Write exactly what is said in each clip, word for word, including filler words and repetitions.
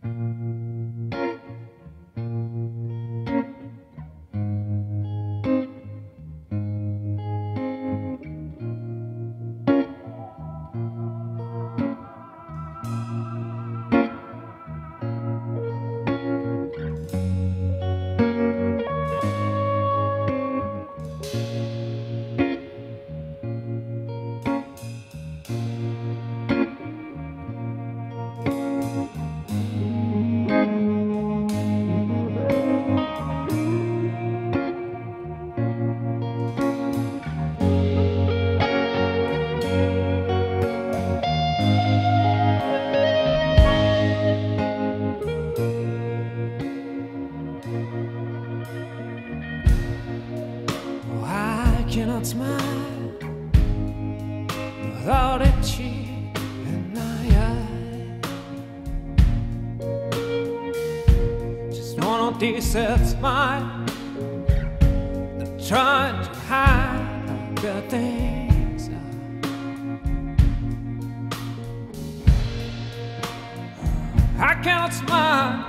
I cannot smile without a tear in my eye. Just one of these sad smiles that trying to hide how bad things are. I cannot smile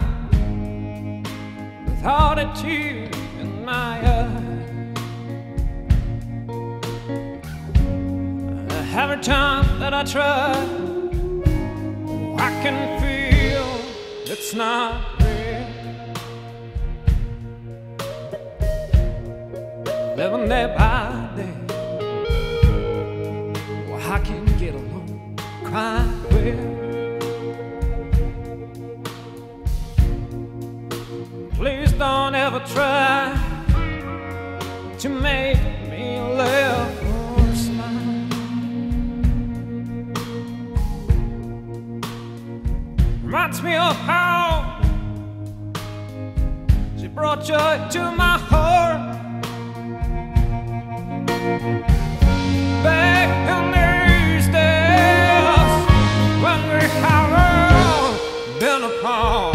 without a tear in my eye. Every time that I try, I can feel it's not real. Living day by day, well, I can get along quite well. Please don't ever try to make me laugh. Reminds me of how she brought joy to my heart back in these days when we haven't been apart.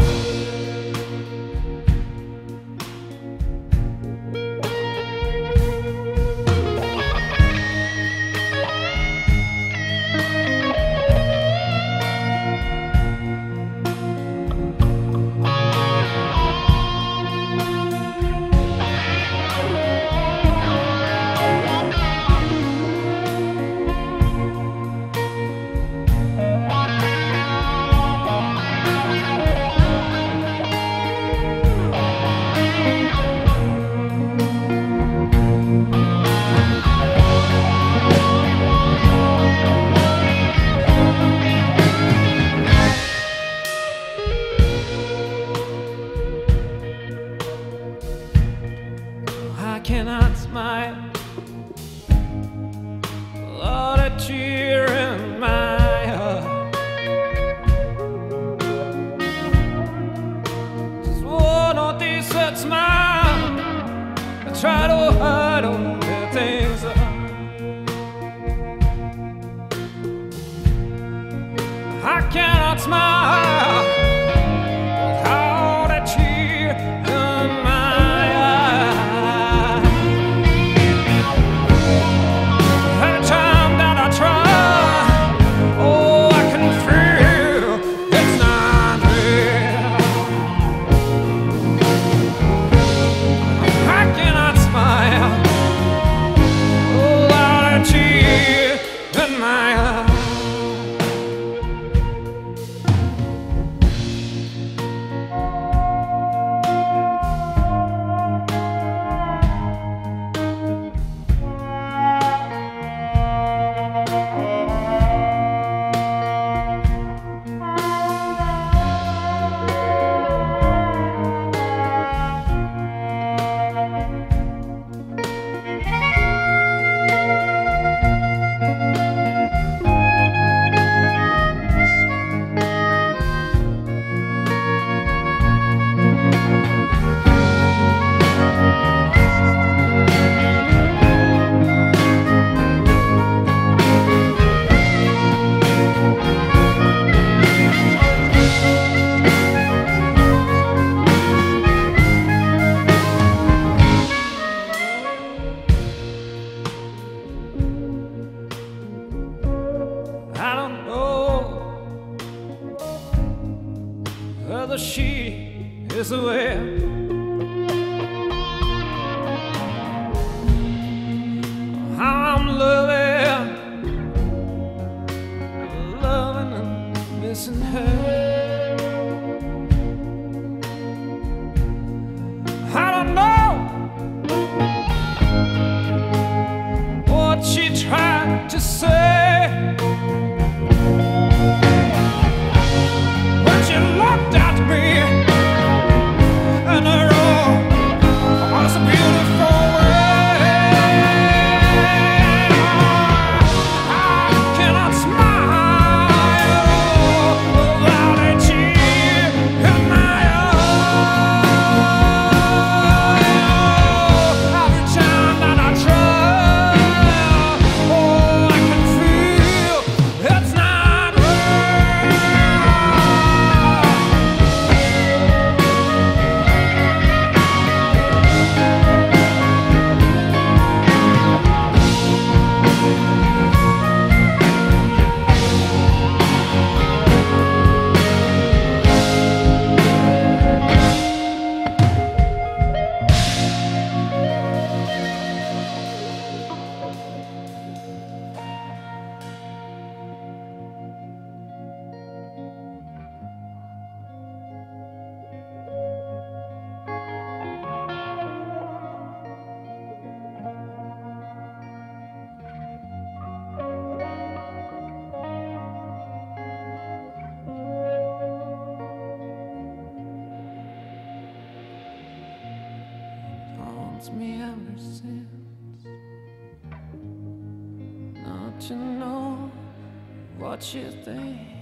I cannot smile without a tear in my eye. Just one of these sad smiles I try to hide all the things I cannot smile without a tear in my eye. Every time that I try, oh, I can feel it's not real. I cannot smile without a tear in my eye. whether she is aware. How I'm loving, loving and missing her. I don't know what she tried to say when she looked at me, and her own was a beautiful way. I cannot smile without a tear in my eye. Every time that I try, oh, I can feel it's not real. Haunts me ever since, not to know what you think.